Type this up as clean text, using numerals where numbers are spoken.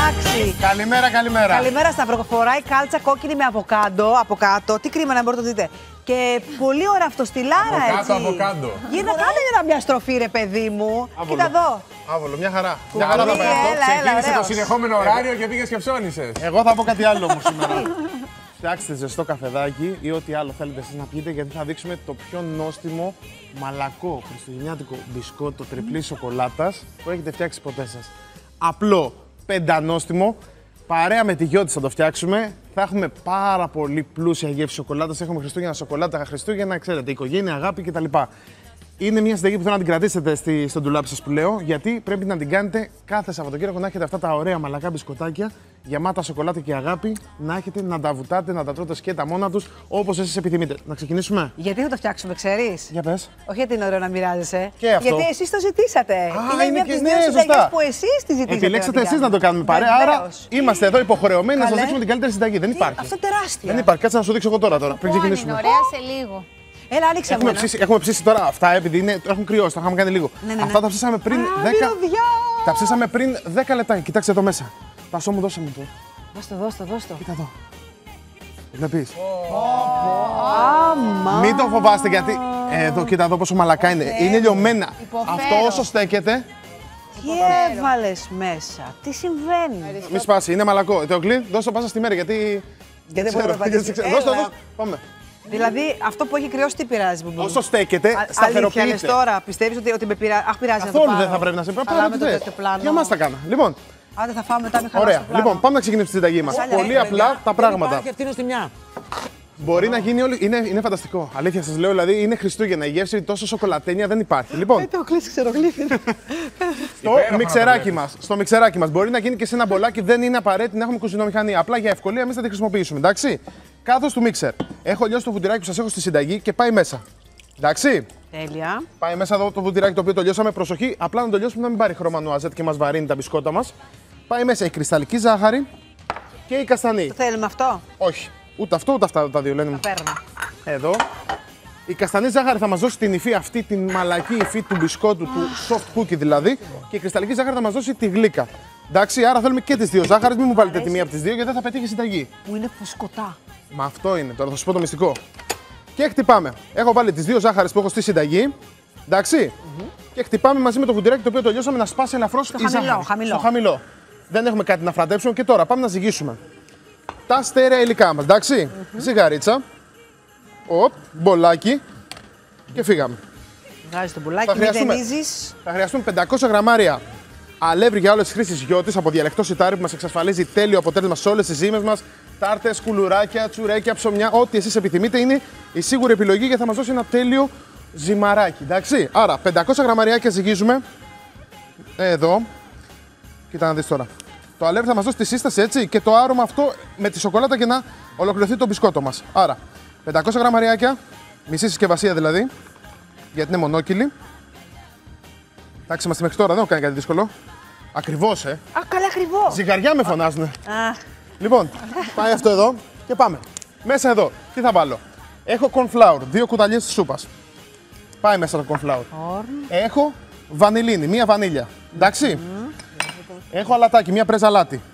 Εντάξει. Καλημέρα, καλημέρα. Καλημέρα, Σταύρο. Φοράει κάλτσα κόκκινη με αβοκάντο από κάτω. Τι κρίμα να μπορείτε να το δείτε. Και πολύ ωραία αυτοστιλάρα, έτσι. Αβοκάντο. Γίνα, κάνε μια στροφή, ρε παιδί μου. Άβολο. Κοίτα εδώ. Άβολο, μια χαρά. Μια χαρά θα πάει αυτό. Ξεκίνησε το συνεχόμενο ωράριο και πήγες και ψώνισες. Εγώ θα πω κάτι άλλο όμως σήμερα. Φτιάξτε ζεστό καφεδάκι ή ό,τι άλλο θέλετε εσείς να πείτε, γιατί θα δείξουμε το πιο νόστιμο μαλακό χριστουγεννιάτικο μπισκότο τριπλή σοκολάτας που έχετε φτιάξει ποτέ σας. Απλό, πεντανόστιμο, παρέα με τη γιο της θα το φτιάξουμε. Θα έχουμε πάρα πολύ πλούσια γεύση σοκολάτας. Έχουμε Χριστούγεννα σοκολάτα, Χριστούγεννα, ξέρετε, οικογένεια, αγάπη κτλ. Είναι μια συνταγή που θέλω να την κρατήσετε στο ντουλάπι σας που λέω, γιατί πρέπει να την κάνετε κάθε Σαββατοκύριακο να έχετε αυτά τα ωραία μαλακά μπισκοτάκια γεμάτα σοκολάτα και αγάπη, να έχετε να τα βουτάτε, να τα τρώτε σκέτα μόνα τους, όπως εσείς επιθυμείτε. Να ξεκινήσουμε. Γιατί θα το φτιάξουμε, ξέρεις? Για πες. Όχι γιατί είναι ωραίο να μοιράζεσαι. Και αυτό. Γιατί εσείς το ζητήσατε. Α, είναι μια από τις δύο σωστά. συνταγές που εσείς τη ζητήσατε. Επιλέξατε εσείς να το κάνουμε παρέα, άρα είμαστε εδώ υποχρεωμένοι να σας δείξουμε την καλύτερη συνταγή. Δεν υπάρχει. Αυτό τεράστια. Δεν υπάρχει. Κάτσε να σου δείξω εγώ τώρα πριν ξεκινήσουμε. Είναι ωραία σε λίγο. Έλα, άνοιξε μου. Έχουμε ψήσει τώρα αυτά, επειδή έχουν κρυώσει, τα είχαμε κάνει λίγο. Ναι. Αυτά τα ψήσαμε πριν 10. Τα ψήσαμε πριν 10 λεπτά. Κοιτάξτε εδώ μέσα. Πασό μου, δώσε μου το. Δώσ' το. Κοίτα εδώ. Βλέπεις. Άμα. Μην το φοβάστε, γιατί εδώ, κοίτα εδώ πόσο μαλακά είναι. Είναι λιωμένα. Αυτό όσο στέκεται. Τι έβαλες μέσα, τι συμβαίνει? Μη σπάσει, είναι μαλακό. Θεοκλή, δώσε το πάσα στη μέρα, γιατί. Γιατί δεν μπορεί να πατήσει. Δώσε το. Πάμε. Δηλαδή αυτό που έχει κρυώσει τι πειράζει? Όσο στέκεται, σταθεροποιείται. Τώρα πιστεύεις ότι με πειράζει? Αχ, πειράζει. Καθόλου δεν θα πρέπει να σε πάρει. Για μας τα κάνω. Λοιπόν. Άντε, θα φάμε μετά με χαρά. Ωραία. Λοιπόν, πάμε να ξεκινήσουμε τη συνταγή μας. Πολύ απλά τα πράγματα. Υπάρχει αυτή στη μια. Μπορεί να γίνει όλη. Είναι φανταστικό. Αλήθεια σας λέω, δηλαδή είναι Χριστούγεννα. Η γεύση τόσο σοκολατένια δεν υπάρχει. Λοιπόν, Το κλείσει ξερογλύφι. στο μιξεράκι μας μπορεί να γίνει και σε ένα μπολάκι. Δεν είναι απαραίτητο να έχουμε κουζινομηχανία. Απλά για ευκολία εμείς θα τη χρησιμοποιήσουμε. Εντάξει. Κάθος του μίξερ. Έχω λιώσει το βουτυράκι που σας έχω στη συνταγή και πάει μέσα. Εντάξει. Τέλεια. Πάει μέσα εδώ το βουτυράκι το οποίο το λιώσαμε. Προσοχή, απλά να το λιώσουμε να μην πάρει χρώμα νουαζέτ και μας βαρύνει τα μπισκότα μας. Πάει μέσα η κρυσταλλική ζάχαρη και η καστανή. Το θέλουμε αυτό? Όχι. Ούτε αυτό ούτε αυτά τα δύο λένε μου. Τα παίρνω. Εδώ. Η καστανή ζάχαρη θα μας δώσει την υφή αυτή, την μαλακή υφή του μπισκότου, του soft cookie δηλαδή. Και η κρυσταλλική ζάχαρη θα μας δώσει τη γλύκα. Εντάξει, άρα θέλουμε και τις δύο ζάχαρες. Μην μου βάλετε τη μία από τις δύο γιατί δεν θα πετύχει συνταγή. Που είναι φουσκωτά. Μα αυτό είναι. Τώρα θα σου πω το μυστικό. Και χτυπάμε. Έχω βάλει τις δύο ζάχαρες που έχω στη συνταγή. Εντάξει. Και χτυπάμε μαζί με το βουτυράκι το οποίο το λιώσαμε να σπάσει ελαφρώς η ζάχαρη. Στο χαμηλό. Δεν έχουμε κάτι να φραντέψουμε και τώρα πάμε να ζυγίσουμε τα στέρεα υλικά μας. Εντάξει. Ζυγαρίτσα. Μπολάκι. Και φύγαμε. Βγάζεις το μπουλάκι, μην δενίζεις. Θα χρειαστούν 500 γραμμάρια αλεύρι για όλες τις χρήσεις γιώτης από διαλεκτό σιτάρι που μας εξασφαλίζει τέλειο αποτέλεσμα σε όλες τις ζύμες μας. Τάρτες, κουλουράκια, τσουρέκια, ψωμιά, ό,τι εσείς επιθυμείτε είναι η σίγουρη επιλογή και θα μας δώσει ένα τέλειο ζυμαράκι. Εντάξει. Άρα 500 γραμμαριάκια ζυγίζουμε. Εδώ. Κοίτα να δεις τώρα. Το αλεύρι θα μας δώσει τη σύσταση, έτσι, και το άρωμα αυτό με τη σοκολάτα για να ολοκληρωθεί το μπισκότο μας. Άρα 500 γραμμαριάκια, μισή συσκευασία δηλαδή, γιατί είναι μονόκυλη. Εντάξει, είμαστε μέχρι τώρα, δεν έχω κάνει κάτι δύσκολο. Ακριβώς, Α, καλά, ακριβώς. Ζυγαριά με φωνάζουνε. Αχ. Λοιπόν, πάει αυτό εδώ και πάμε. Μέσα εδώ, τι θα βάλω. Έχω corn flour, 2 κουταλιές σούπας. Πάει μέσα το corn flour. Έχω βανιλίνη, μία βανίλια. Εντάξει. Έχω αλατάκι, μία πρέζα αλάτι.